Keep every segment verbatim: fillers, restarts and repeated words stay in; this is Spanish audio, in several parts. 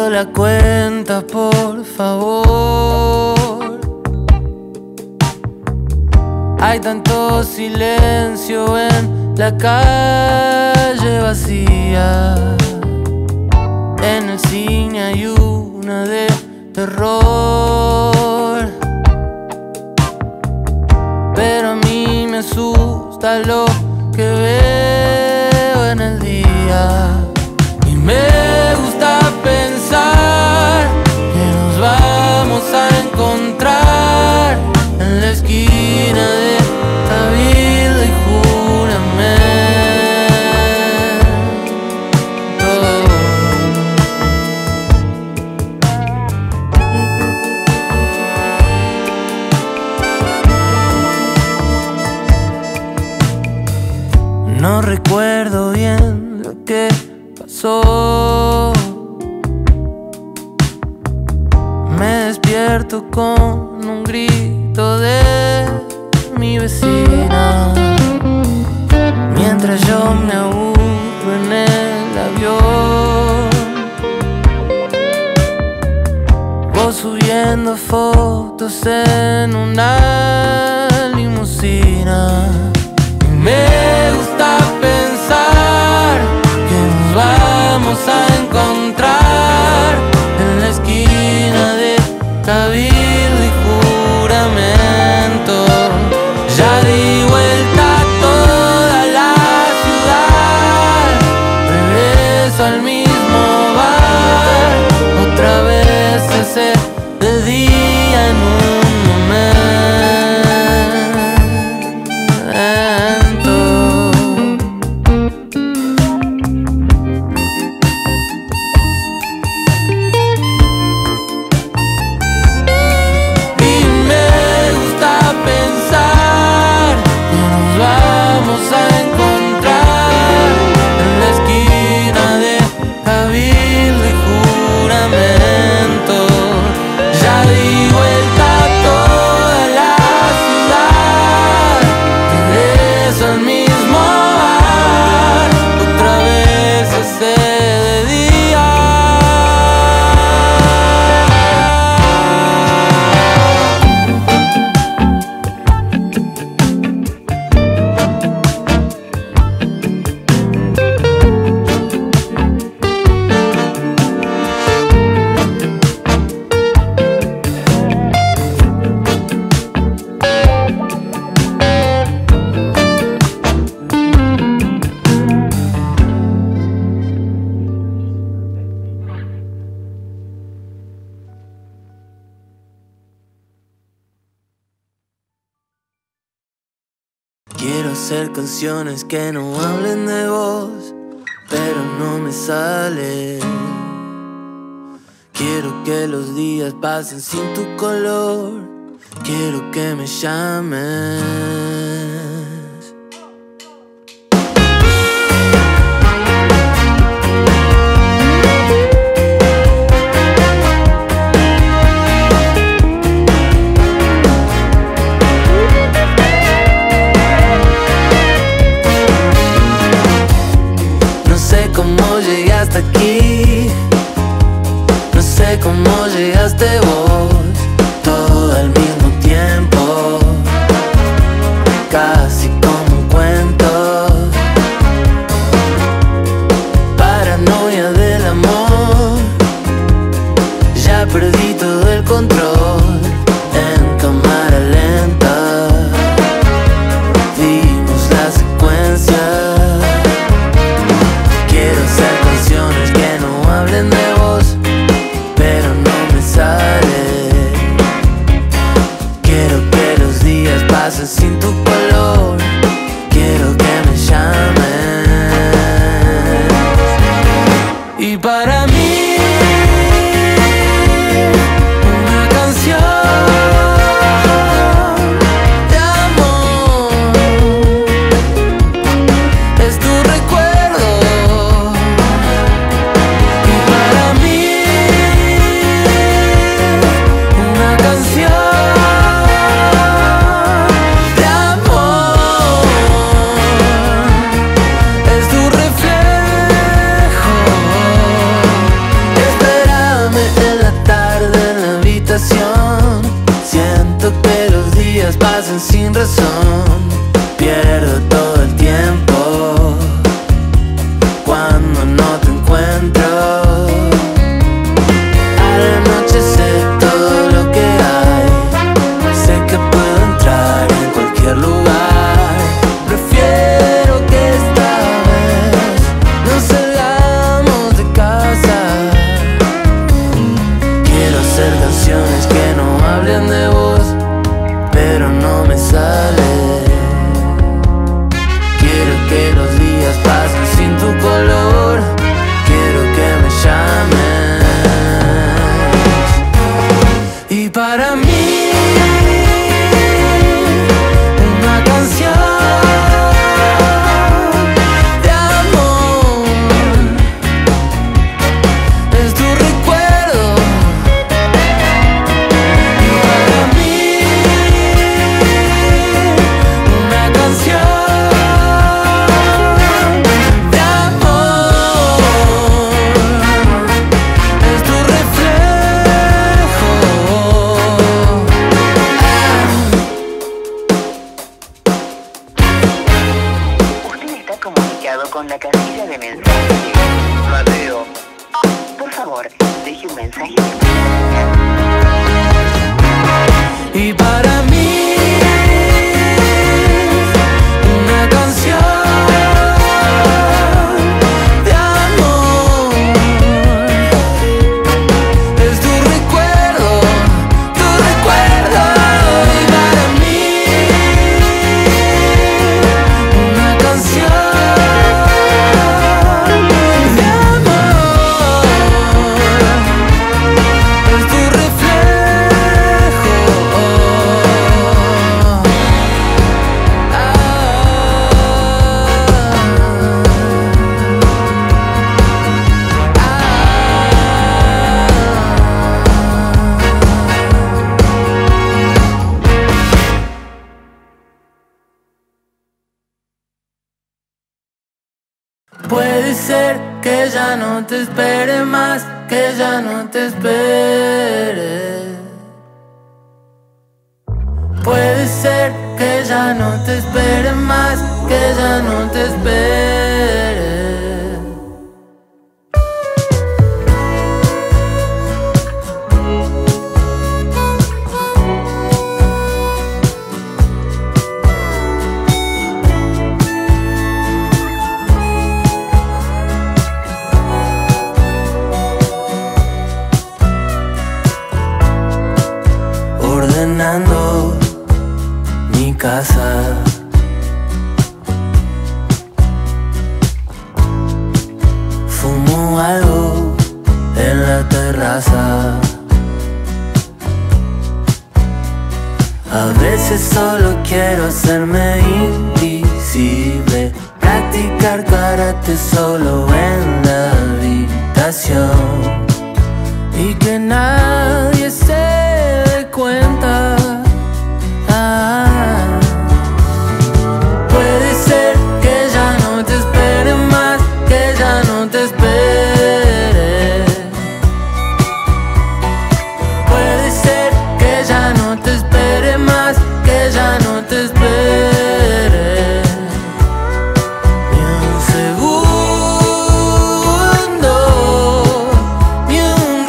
pido la cuenta, por favor. Hay tanto silencio en la calle vacía. En el cine hay una de terror, pero a mí me asusta lo que veo en el día. Y me gusta pensar que nos vamos a encontrar en la esquina de Cabildo y Juramento. No recuerdo bien lo que pasó. Me despierto con un grito de mi vecina, mientras yo me aburro en el avión. Vos subiendo fotos en una limusina. Y me gusta pensar que nos vamos a encontrar en la esquina de Cabildo y Juramento. Ya di vuelta a toda la ciudad, regreso al mismo bar, otra vez se hace de día en un momento. Quiero hacer canciones que no hablen de vos, pero no me sale. Quiero que los días pasen sin tu color. Quiero que me llames. Aquí, no sé cómo llegaste vos, todo al mismo tiempo, casi como un cuento. Paranoia del amor, ya perdí todo el control. En cámara lenta vimos la secuencia. Quiero hacer canciones que no hablen de vos, pero no me sale. Quiero que los días pasen sin tu color. Quiero que me llames. Y para mí una canción de amor es tu recuerdo. Es ya no te espere más, que ya no te espere. Puede ser que ya no te espere más, que ya no te espere. Ordenando mi casa, fumo algo en la terraza. A veces solo quiero hacerme invisible, practicar karate solo en la habitación y que nadie se dé cuenta. Ah, puede ser que ya no te espere más, que ya no te espere. Puede ser que ya no te espere más, que ya no te espere. Ni un segundo, ni un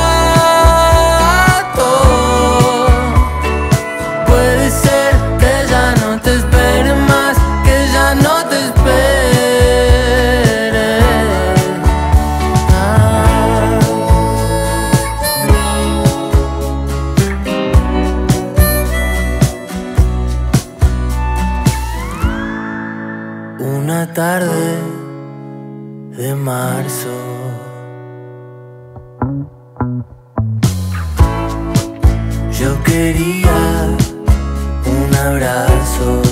rato. Puede ser que ya no te espere más, que ya no te espere. Ah. Una tarde de marzo, yo quería un abrazo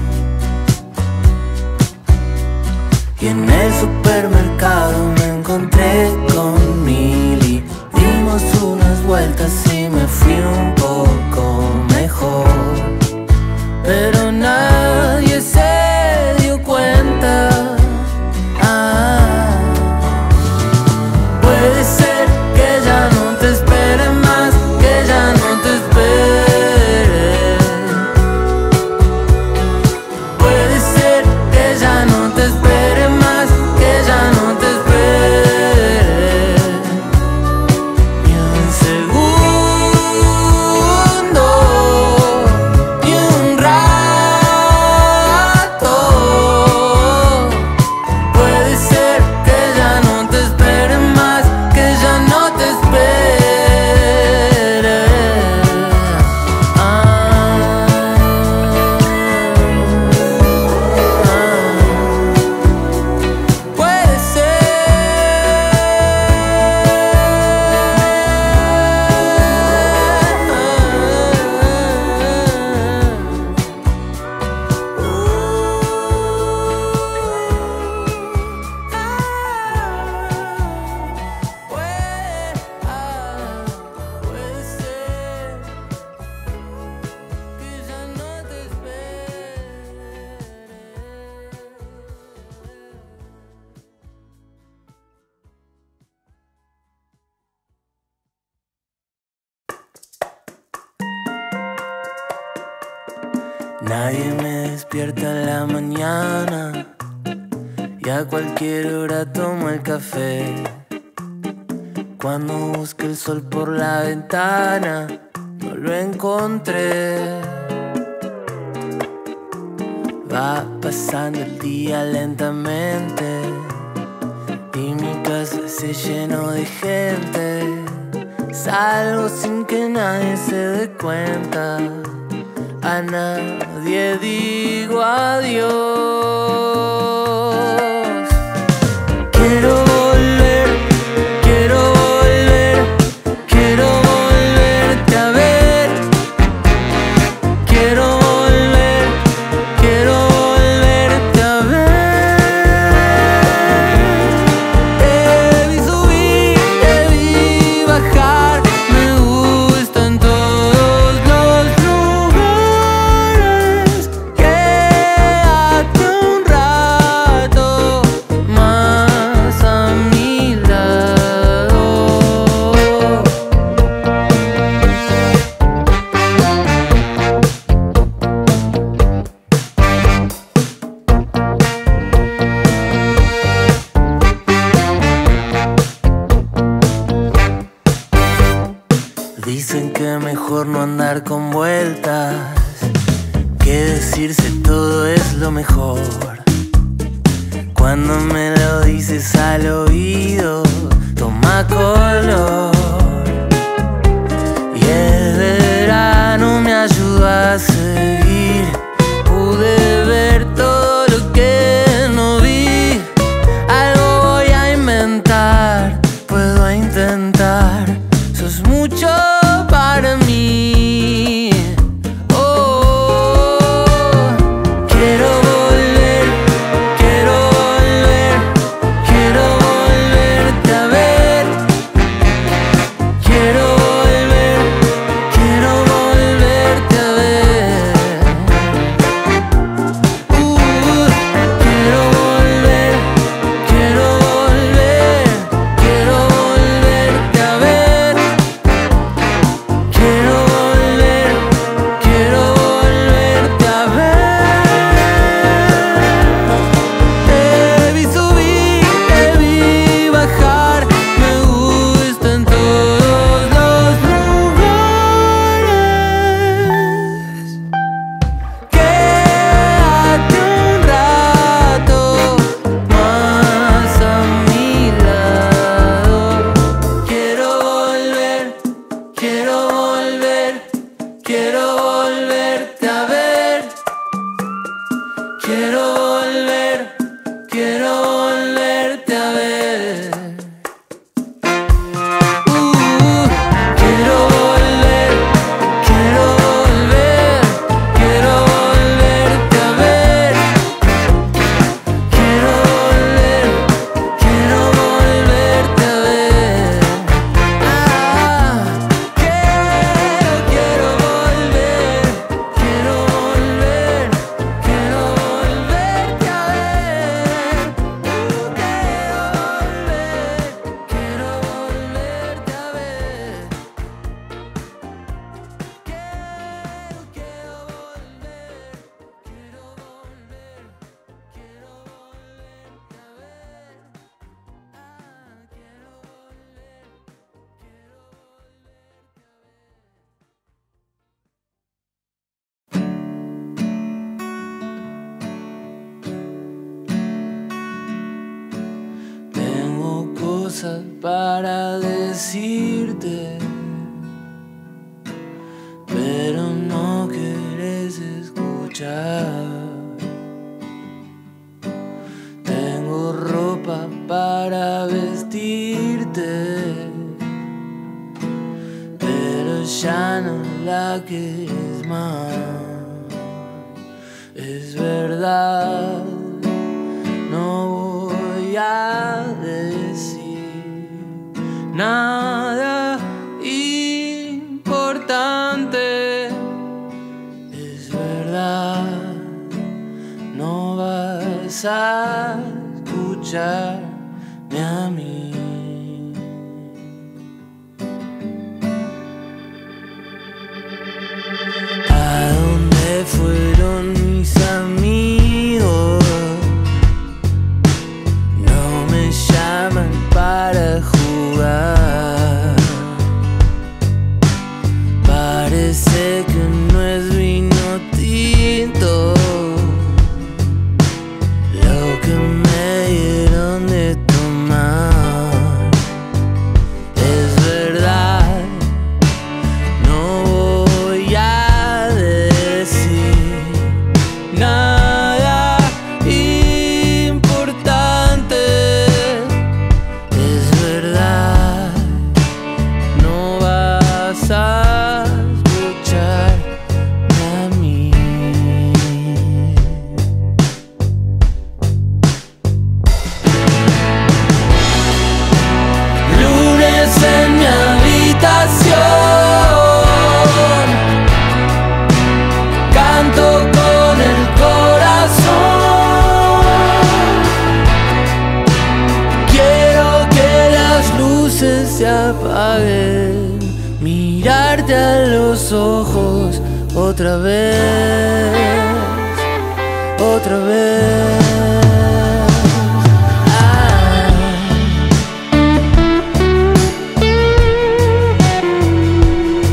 y en el supermercado me encontré con Mili. Dimos unas vueltas y me fui un poco mejor, pero nadie se dio cuenta. Ah, puede ser que ya no te espere más, que ya no te espere. Puede ser que ya no te espere más, que ya no te espere. Ni un segundo, ni un rato. Puede ser que ya no te espere más, que ya no te espere. Ah, ah. Puede ser. Puede, ah, puede ser que ya no te espere. Nadie me despierta en la mañana y a cualquier hora tomo el café. Cuando busqué el sol por la ventana, no lo encontré. Va pasando el día lentamente y mi casa se llenó de gente. Salgo sin que nadie se dé cuenta. A nadie digo adiós. Quiero volver, quiero volver, quiero volverte a ver. Quiero volver, quiero volverte a ver. Te vi subir, te vi bajar. Me gustan todos los lugares. Quédate un rato. Dicen que mejor no andar con vueltas, que decirse todo es lo mejor. Cuando me lo dices al oído, toma color. Y el verano me ayudó a seguir. Pude ver todo lo que no vi. Algo voy a inventar, puedo intentar. Sos mucho para mí. Oh, quiero volver, quiero volver, quiero volverte a ver. Quiero volver, quiero volverte a ver. Uh, quiero volver, quiero volver, quiero volverte a ver. Quiero volver, quiero volverte a ver. Te vi subir, te vi bajar. Me gusta en todos los lugares. Quédate un rato más a mi lado. Quiero volver, quiero volver, quiero volverte a ver. Quiero volver, quiero volverte a ver. Uh, quiero volver, quiero volver, quiero volverte a ver. Quiero volver, quiero volverte a ver. Ah, quiero, quiero volver, quiero volver, quiero volverte a ver. Uh, quiero volver, quiero volverte a ver. Quiero, quiero volver, quiero volver, quiero volverte a ver. Ah, quiero volver, quiero volverte a ver. Tengo cosas para decirte, pero no quieres escuchar. Tengo ropa para vestirte, pero ya no la quieres más. Es verdad, no voy a decir nada importante. Es verdad, no vas a escucharme a mí. ¿A dónde fueron mis amigos? No me llaman para jugar. Parece que no es vino tinto lo que me dieron de tomar. Es verdad, no voy a decir nada importante. Es verdad, no vas a escucharme a mí. Lunes en mi habitación, canto con el corazón. Quiero que las luces se apaguen, mirarte a los ojos otra vez, otra vez. Ah.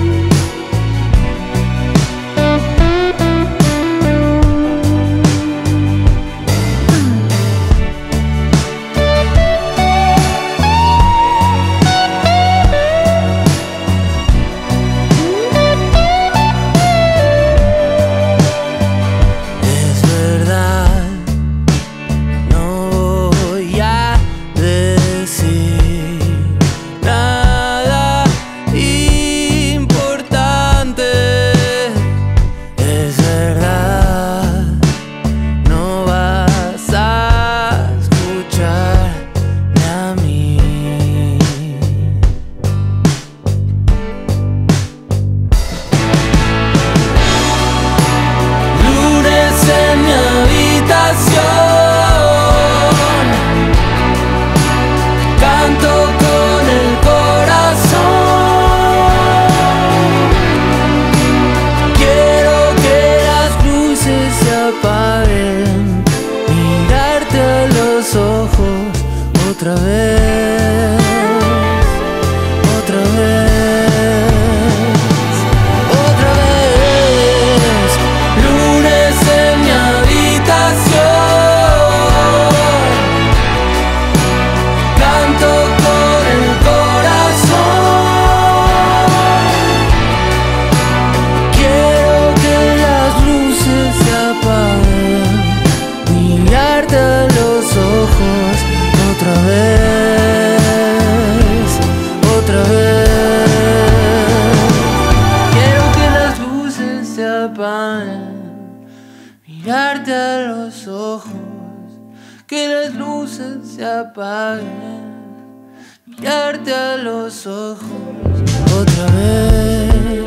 apaguen, mirarte a los ojos otra vez,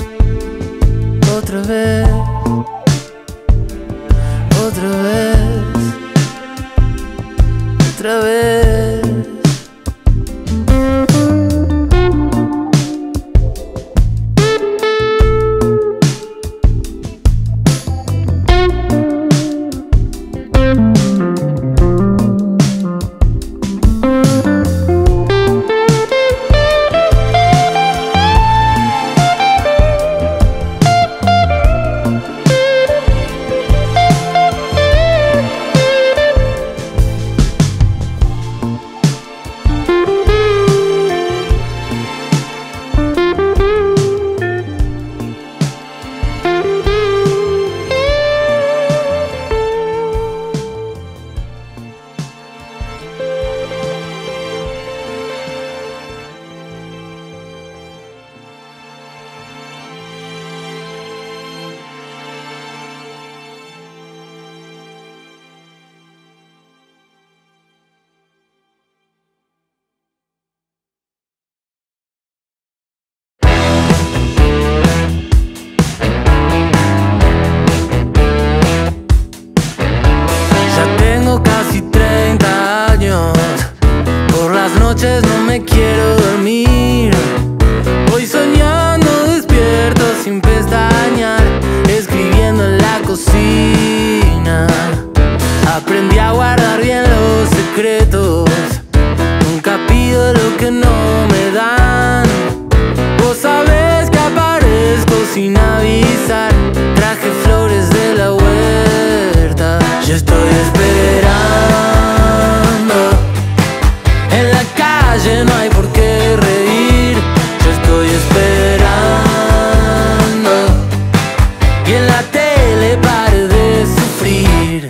otra vez, otra vez, otra vez. No me quiero dormir, voy soñando despierto sin pestañear, escribiendo en la cocina. Aprendí a guardar bien los secretos, nunca pido lo que no me dan. Vos sabés que aparezco sin avisar, traje flores de la huerta. Yo estoy esperando, en la calle no hay por qué reír. Yo estoy esperando y en la tele pare de sufrir.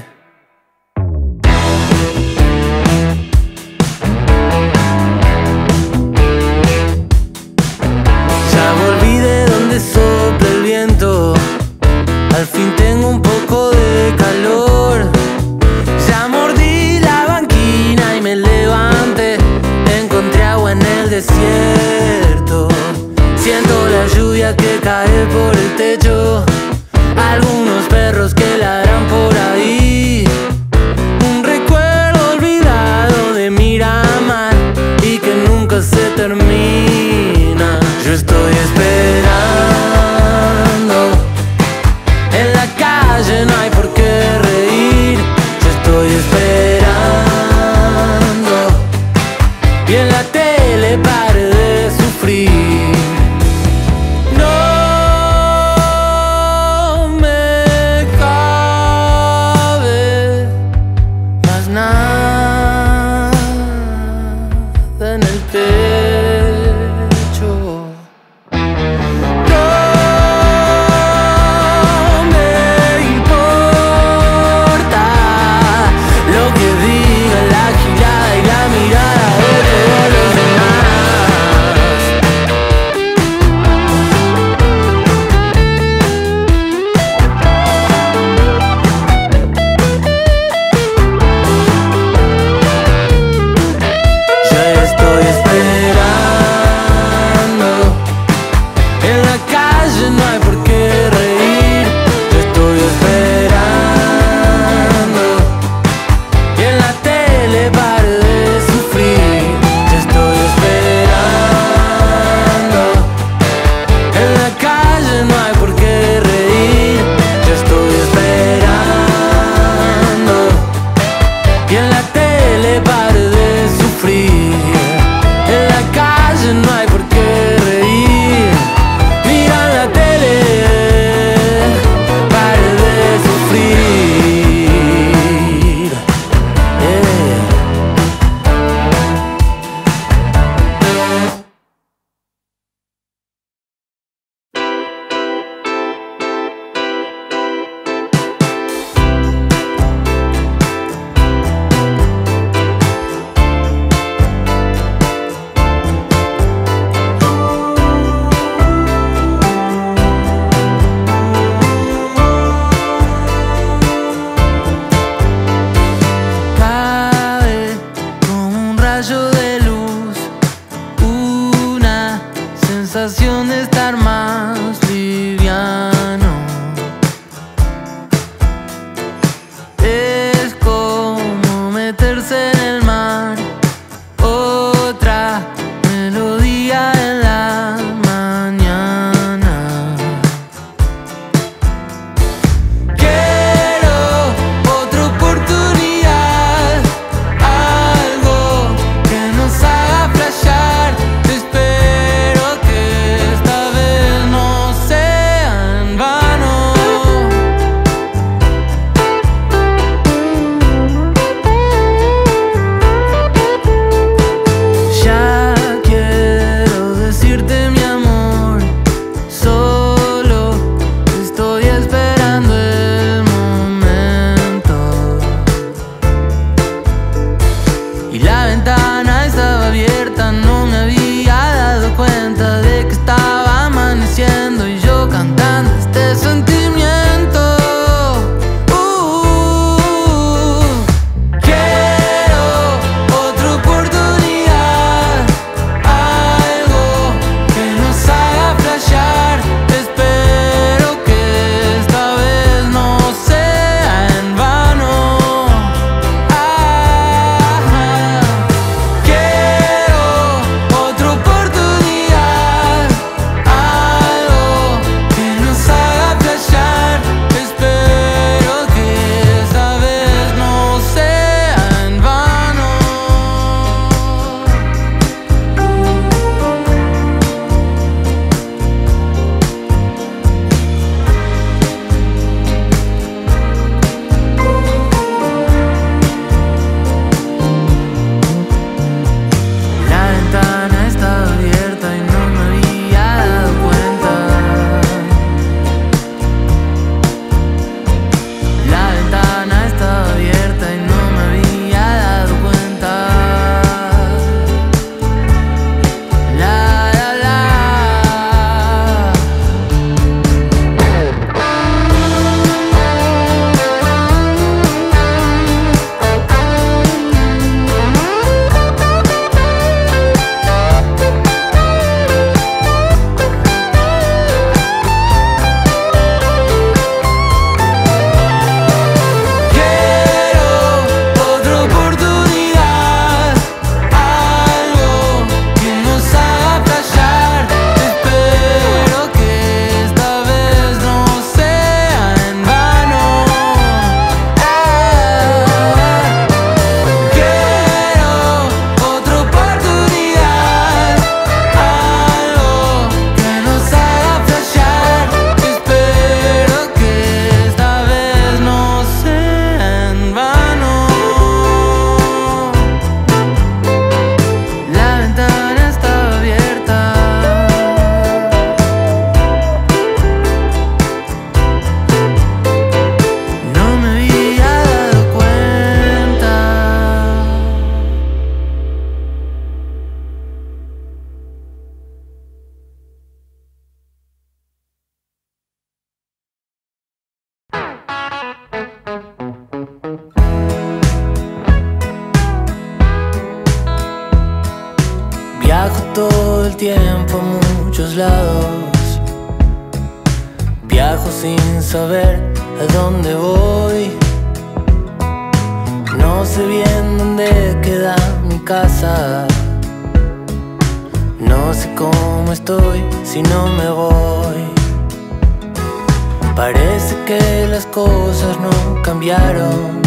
Ya volví de donde sopla el viento, al fin tengo un poco de calor. Ya mordí la banquina y me levanté, encontré agua en el desierto. Siento la lluvia que cae por el techo, algunos perros que ladran por ahí. Un recuerdo olvidado de Miramar y que nunca se termina. Yo estoy esperando, en la calle no hay por qué reír. Yo estoy esperando y en la tele pare de sufrir. No me cabe más nada en el pecho. No me importa lo que diga la girada y la mirada de todos los demás. Yo estoy esperando. sensación de estar más liviano. Es como meterse en el mar, otra melodía en la mañana. Quiero otra oportunidad, algo que nos haga flashear. Espero que esta vez no sea en vano. Ya quiero decirte mi amor, solo estoy esperando el momento. Y la ventana estaba abierta, no me había dado cuenta de que estaba amaneciendo y yo cantando este sentimiento. Uh, quiero otra oportunidad, algo que nos haga flashear. Espero que esta vez no sea en vano. Ah, quiero otra oportunidad, algo que nos haga flashear. Espero que esta vez no sea en vano. La ventana estaba abierta y no me había dado cuenta. La ventana estaba abierta y no me había dado cuenta. La, la, la. Quiero otra oportunidad, algo que nos haga flashear. Espero que esta vez no sea en vano. Ah, quiero otra oportunidad, algo que nos haga flashear. Espero que esta vez no sea en vano. La ventana estaba abierta. No me había dado cuenta. Viajo todo el tiempo a muchos lados. Viajo sin saber a dónde voy. No sé bien dónde queda mi casa. No sé cómo estoy si no me voy. Parece que las cosas no cambiaron.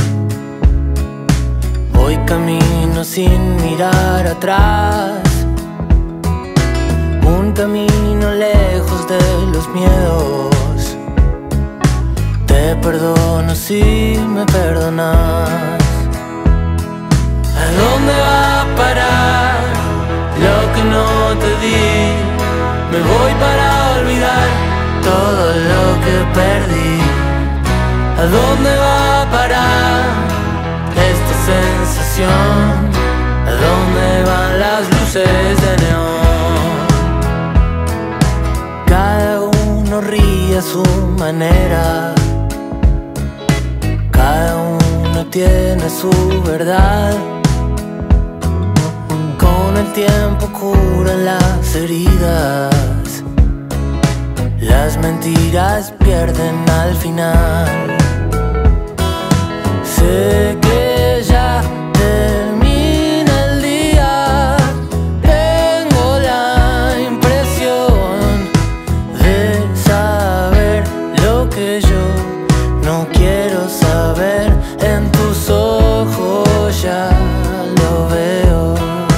Voy camino sin mirar atrás. Un camino lejos de los miedos. Te perdono si me perdonas. ¿A dónde va a parar lo que no te di? Me voy para olvidar todo lo que perdí. ¿A dónde va a parar esta sensación? ¿A dónde van las luces de neón? Cada uno ríe a su manera. Cada uno tiene su verdad. Con el tiempo curan las heridas. mentiras pierden al final. Sé que ya termina el día. Tengo la impresión de saber lo que yo no quiero saber. En tus ojos ya lo veo.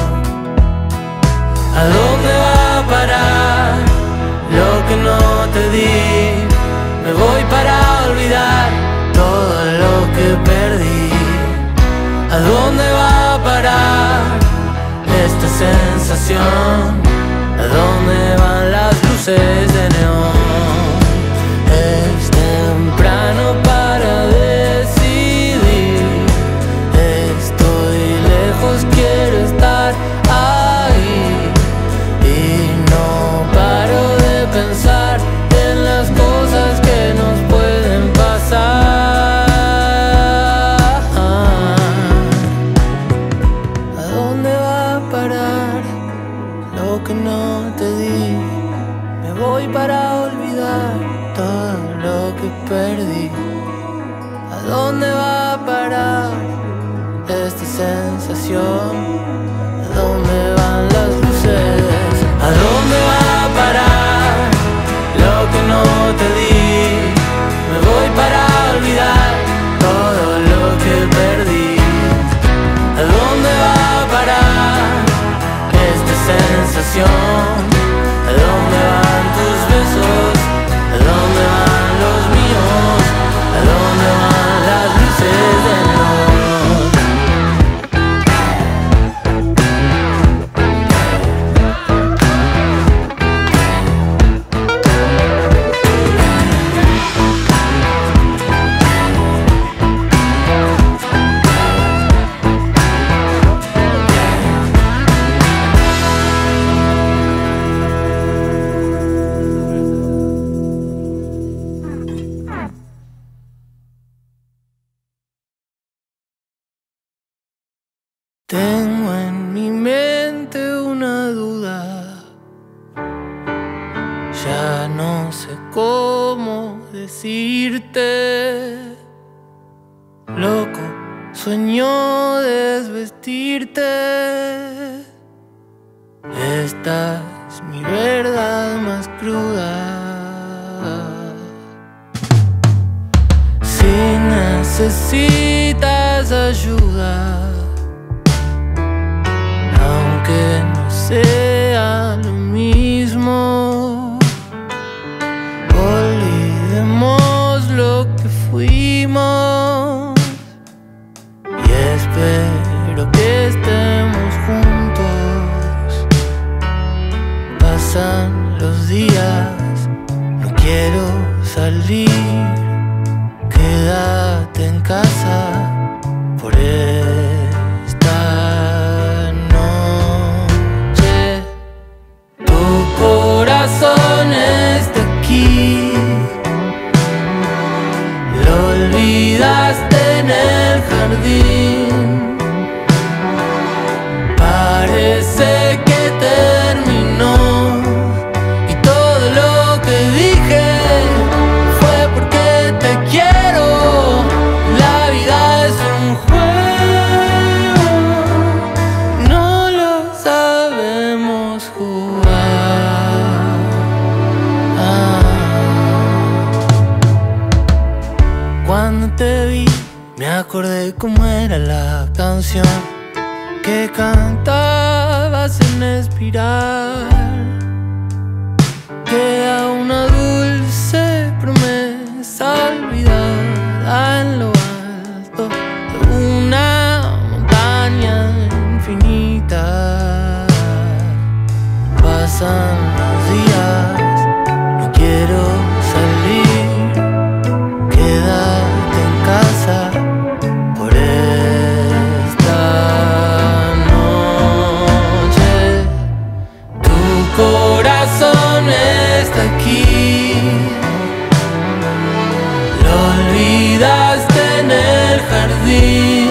¿A dónde va a parar lo que no te di? Me voy para olvidar todo lo que perdí. ¿A dónde va a parar esta sensación? ¿A dónde van las luces de neón? Es temprano para decidir. Estoy lejos, quiero estar ahí. Y no paro de pensar en las cosas que nos pueden pasar. ¿A dónde va a parar lo que no te di? Me voy para olvidar todo lo que perdí. ¿A dónde va a parar esta sensación? ¿A dónde van las luces? ¿A dónde va a parar lo que no te di? Me voy para olvidar todo lo que perdí. ¿A dónde va a parar esta sensación? ¿A dónde van tus besos? ¿A dónde van los míos? ¿A dónde van las luces de neón? Tengo en mi mente una duda. Ya no sé cómo decirte. Loco, sueño desvestirte. Esta es mi verdad más cruda. Si necesitas ayuda, aunque no sea lo mismo, olvidemos lo que fuimos. Y espero que estemos juntos. Pasan los días, no quiero salir. Quédate en casa por esta noche. Tu corazón está aquí. Lo olvidaste en el jardín. Parece que terminó. Y todo lo que dije fue porque te quiero. La vida es un juego, no lo sabemos jugar. Ah. Cuando te vi, me acordé cómo era la canción que cantabas en espiral. Queda una dulce promesa olvidada en lo alto de una montaña infinita. Pasan los días, no quiero salir. Quédate en casa por esta noche. Tu corazón está aquí. Lo olvidaste en el jardín.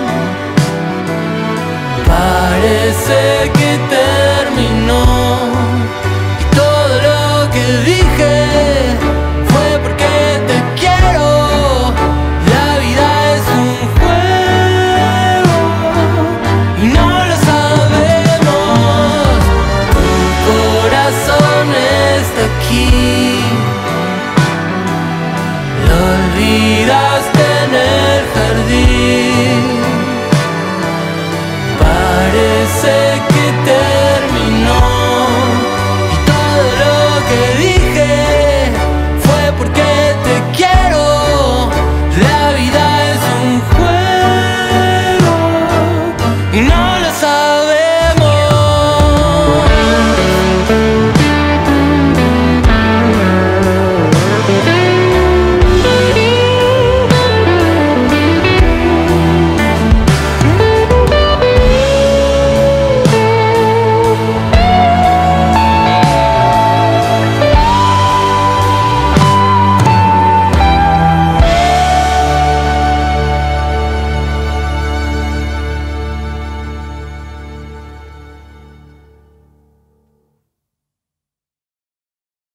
Parece que terminó. Y todo lo que dije aquí.